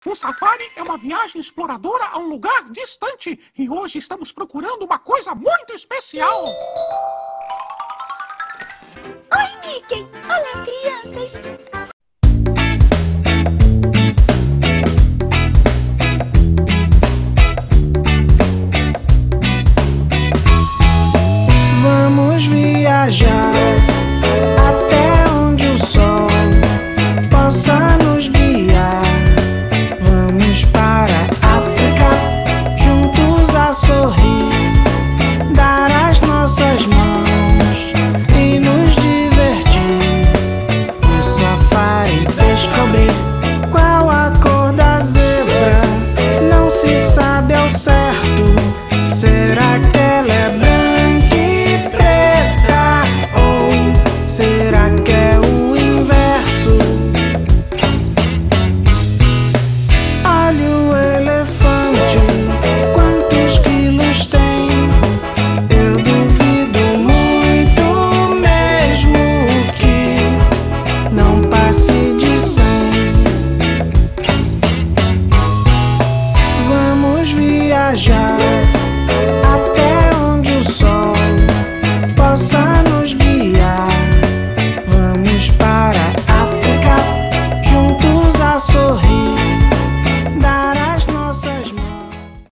Um safari é uma viagem exploradora a um lugar distante. E hoje estamos procurando uma coisa muito especial. Oi, Mickey! Olá, crianças! Vamos viajar até onde o sol possa nos guiar. Vamos para a África, juntos a sorrir, dar as nossas mãos e nos divertir. No safari descobrir qual a cor da zebra, não se sabe ao certo. Será que ela é branca e preta, ou será que é o inverso? Olha o elefante, quantos quilos tem? Eu duvido muito mesmo que não passe de 100. Vamos viajar